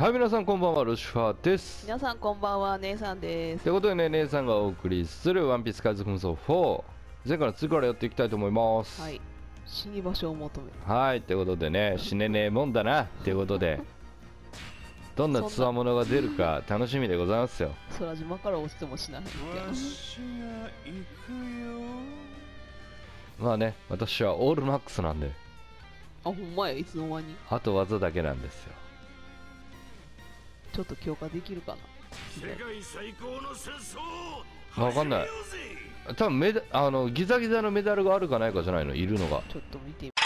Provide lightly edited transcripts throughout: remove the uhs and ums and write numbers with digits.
はい、皆さんこんばんは、ルシファーです。 皆さんこんばんは、姉さんです。 ということでね、姉さんがお送りするワンピース海賊無双4、前回の次からやっていきたいと思います。 はい。死に場所を求める。 はい、ということでね、死ねねえもんだな、ということで、どんなつわものが出るか楽しみでございますよ。 空島から落ちてもしないけど。 まあね、私はオールマックスなんで、 あ、ほんまや、いつの間に。 あと技だけなんですよ。 ちょっと強化できるかな。 世界最高の戦争わかんない。多分ギザギザのメダルがあるかないかじゃないの、いるのが。 ちょっと見てみ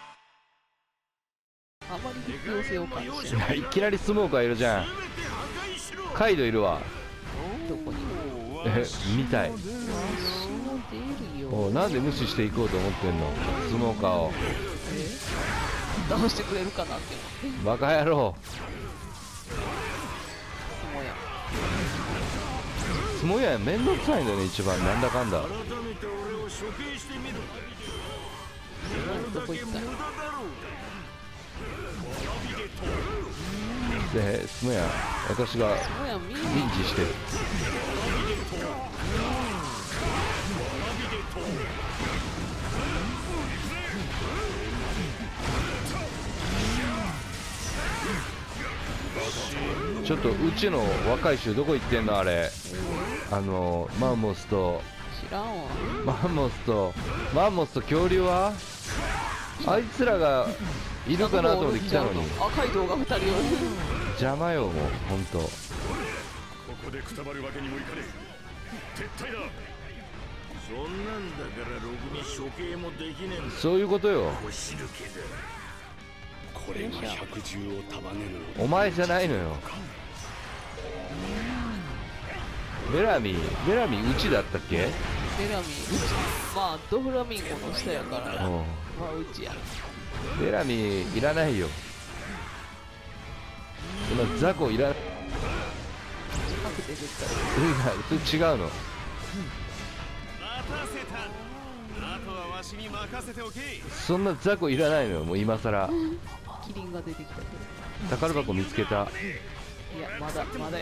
あまり必要性を感じない。 いきなりスモーカーいるじゃん。カイドいるわ。 どこに見たい。 わしも出るよ。 おう、なんで無視していこうと思ってんの、スモーカーを。 倒してくれるかなって思って。 バカ野郎。 もや。 スモヤめんどくさいんだよね、一番。なんだかんだ。 改めて俺を処刑してみる。 どこ行ったの？ で、スモヤ、私がもや見リンチしてる。ちょっとうちの若い衆どこ行ってんのあれ。マンモスと知らんわ。 マンモスと恐竜はあいつらがいるかなと思って来たのに赤い動画2人を邪魔よ、もうほんと。 ここでくたばるわけにもいかねえ。撤退だ。そんなんだからろくに処刑もできねえんだ。 そういうことよ。 腰抜けだ。 これが百獣を束ねるお前じゃないのよ。ベラミうちだったっけ。 ベラミまあドフラミンゴの下やからまあうちや。 ベラミいらないよ。そんな雑魚いらない。 近くて絶対それ違うの。 待たせた。あとはわしに任せておけ。 そんな雑魚いらないのよ、もう今さら。 キリンが出てきたけど。 宝箱見つけた。 いやまだや宝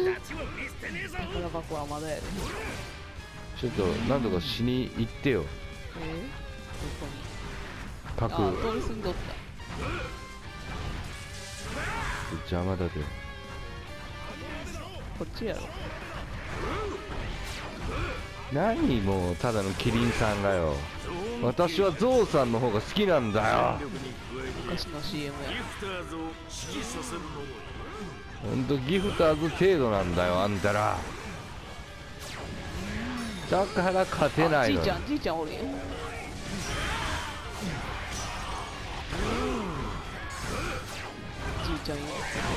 箱はまだやで。 ちょっと何とかしに行ってよ。 どこにパク。 通り過ぎとった。 邪魔だで。 こっちやろ。 何もうただのキリンさんがよ。私はゾウさんの方が好きなんだよ。 昔の CM や。 ギフターズを指揮させるのもほんとギフターズ程度なんだよ、あんたら。だから勝てないのよ。 じいちゃんおるやん。じいちゃんよ。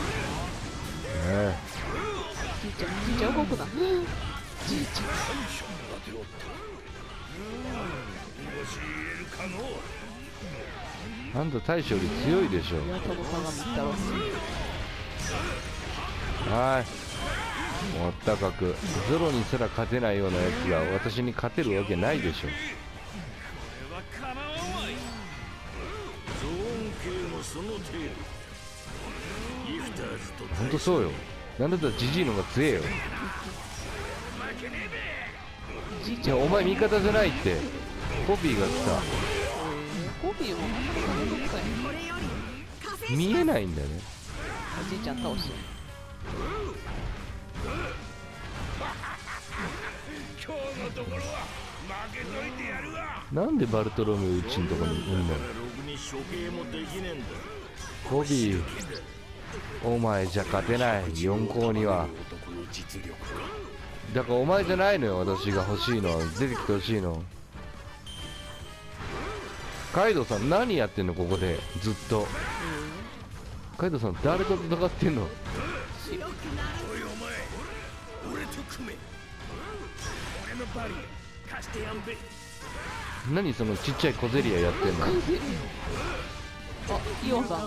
じいちゃん動くな。じいちゃん。 あんた大将より強いでしょ。 宮田の鏡ったろ。 はい、もったかくゾロにすら勝てないようなやつが私に勝てるわけないでしょ。 ゾーン系もその程度。ギフターズとほんとそうよ。なんだったらジジイのが強えよ。いや、お前味方じゃないって。コピーが来コピーもた。見えないんだよね。 じいちゃん倒して。 今日のところは負けといてやるわ。 なんでバルトロメオうちんとこにいんのよ。 ろくに処刑もできねえんだ。 コピー、お前じゃ勝てない。4校には。 男の実力か。 だからお前じゃないのよ、私が欲しいのは。出てきてほしいの。カイドウさん何やってんの、ここでずっと。カイドウさん誰と戦ってんの。 おいお前、俺と組め。俺のバリア貸してやんべ。 何そのちっちゃい小競り合いやってんの。 あ、イオンさん。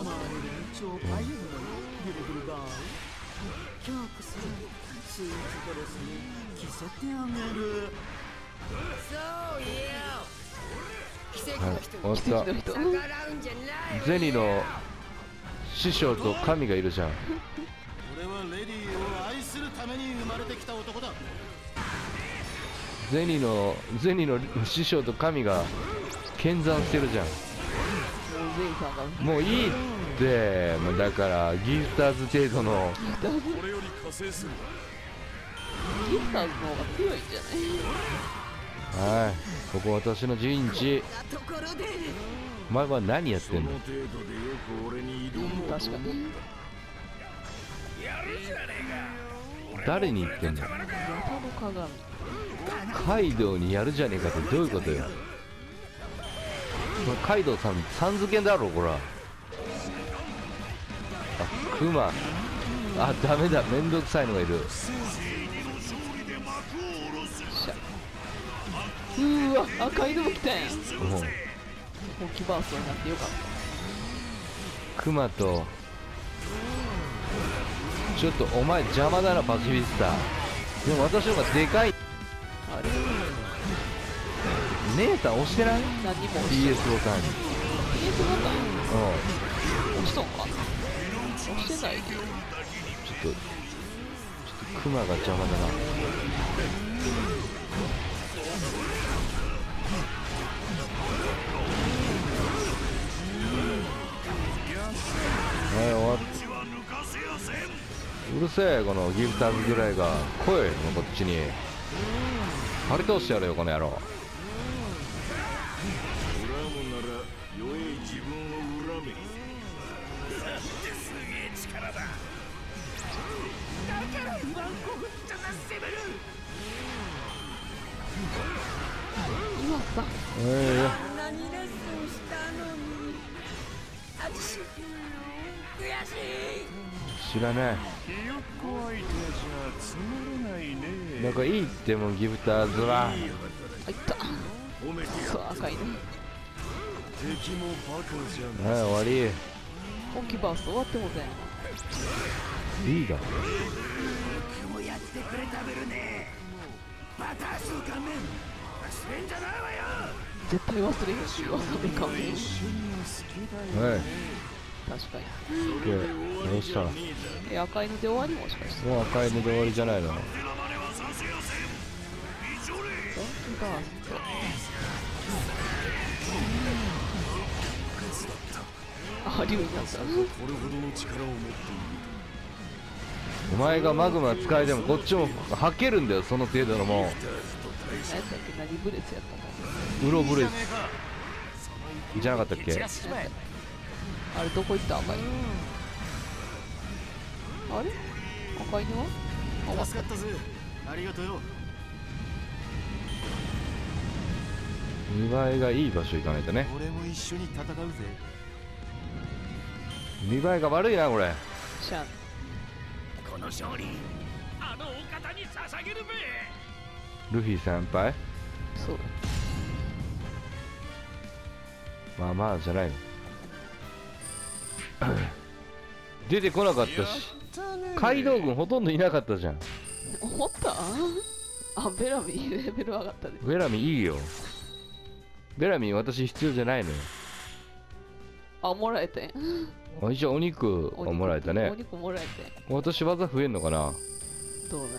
はい、終わった。ゼニの師匠と神がいるじゃん。 きた男だ。 ゼニの師匠と神が見参してるじゃん。 もうゼイさんがもういいって。もうだからギフターズ程度のギフターズこれより加勢する。 ギフターズの方が強いんじゃない？ はい、ここ私の陣地。お前は何やってんの？ 程度でよく俺に挑もうと確かに。 誰に言ってんの？ ヤタの鏡。 カイドウにやるじゃねえかってどういうことよ。カイドウさんさん付けだろこら。あ、クマ。あ、ダメだ、めんどくさいのがいる。 うーわ、赤いのも来たんや。 もう本気バーストになってよかっクマとちょっとお前邪魔だな、パシフィスタ。でも私の方がでかい。 た。あれ姉さん押してない？ 何も押して PS ボタン。 PS ボタンうん、 押しとんかな？押してないで。 ちょっとクマが邪魔だな。はい、終わっうるせえ、このギフターズぐらいが。来い、もうこっちに張り通してやるよ、この野郎。 恨むなら弱い自分を恨め。 今さ、 何レッスンしたのに私悔しい。 知らない。 ひよっこ相手じゃつまらないね。 なんかいいってもうギフターズは。 入った。 褒めてそう、赤いね。 敵もバカじゃはい、終わり。 本気バースト終わってもうたやん。 いいだろ。 もやってくれたべるね。バタースー仮面忘れんじゃないわよ。 絶対忘れへんし、わさび仮面。 はい、 確かに。 どうした？ 赤いので終わりもしかして。 もう赤いので終わりじゃないの？ 本気バースト。あ、竜になった。 これほどの力を持っている。 お前がマグマ使いでもこっちも吐けるんだよ、その程度のもん。 何やったっけ？何ブレスやったの？ ウロブレスじゃなかったっけ？ あれどこ行った赤いの？あれ赤いのは？あ、 助かったぜ。ありがとうよ。 見栄えがいい場所行かないとね。 俺も一緒に戦うぜ。 見栄えが悪いなこれ。 シャン。 この勝利あのお方に捧げるべ。 ルフィ先輩。 そう。 まあまあじゃないの。出てこなかったし、カイドウ軍ほとんどいなかったじゃん。 思った？あ、ベラミーレベル上がったで。 ベラミいいよ。ベラミ私必要じゃないのよ。 あ、もらえてん。 あ、一応お肉をもらえたねお。肉もらえてん。 私技増えんのかな。 どうなんや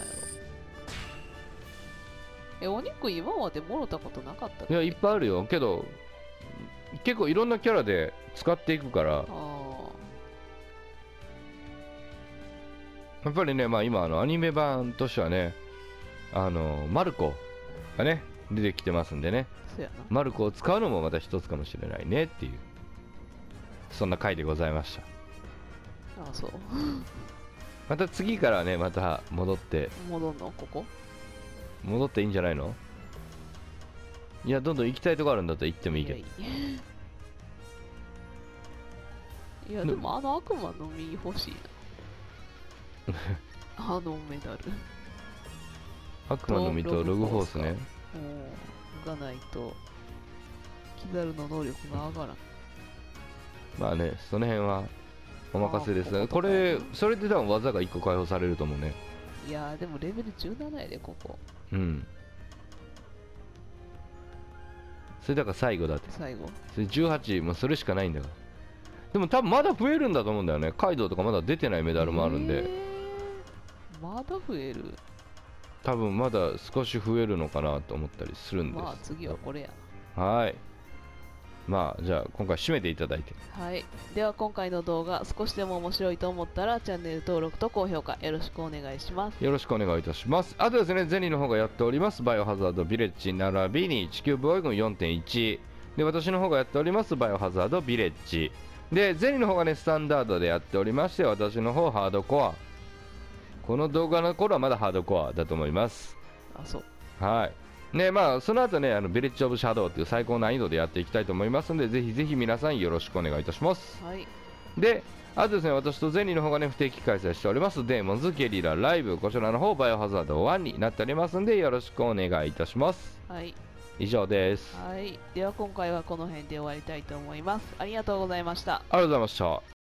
ろ。お肉今までもろたことなかったっけ？ いや、いっぱいあるよ。けど結構いろんなキャラで使っていくから。 あやっぱりね、まあ今アニメ版としてはね、マルコがね出てきてますんでね、 あ、そうやな。 マルコを使うのもまた一つかもしれないねっていう、そんな回でございました。 あ、そう。 また次からね、また戻って戻んのここ？ いいんじゃないの。いや、どんどん行きたいとこあるんだったら行ってもいいけど。 いや、でもあの悪魔の実欲しいな。あのメダル。 悪魔の実とログフォースね。 がないと、キザルの能力が上がらん。 まあね、その辺はお任せですが、これ、それで多分技が1個解放されると思うね。 いやー、でもレベル17やで、ここ。 うん。それだから最後だって。 最後。 それ18、もうそれしかないんだから。でも多分まだ増えるんだと思うんだよね。カイドウとかまだ出てないメダルもあるんで。 まだ増える。 多分まだ少し増えるのかなと思ったりするんです。 まあ次はこれやはい。まあじゃあ今回締めていただいて。 な。はい。では今回の動画少しでも面白いと思ったらチャンネル登録と高評価よろしくお願いします。 よろしくお願いいたします。あとですね、ゼニーの方がやっておりますバイオハザードビレッジ並びに地球防衛軍 4.1 で、私の方がやっておりますバイオハザードビレッジで、ゼニーの方がねスタンダードでやっておりまして、私の方ハードコア。この動画の頃はまだハードコアだと思います。 あ、そう。 はい。ね、まあその後ね、ビレッジオブシャドウっていう最高難易度でやっていきたいと思いますので、ぜひぜひ皆さんよろしくお願いいたします。 はい。 で、あとですね、私とゼニーの方がね、不定期開催しております、デーモンズゲリラライブ、こちらの方、バイオハザード1になっておりますので、よろしくお願いいたします。 はい。 以上です。 はい。では今回はこの辺で終わりたいと思います。ありがとうございました。 ありがとうございました。